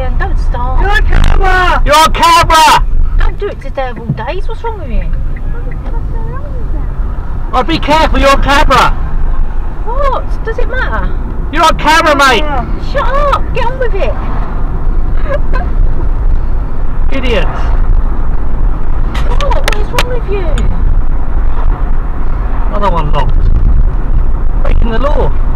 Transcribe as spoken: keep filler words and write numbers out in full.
Ian, don't start. You're on camera! You're on camera! Don't do it today of all days. What's wrong with you? Oh, be careful, you're on camera! What? Does it matter? You're on camera, mate! Shut up! Get on with it! Idiots! What? What is wrong with you? Another one locked. Breaking the law.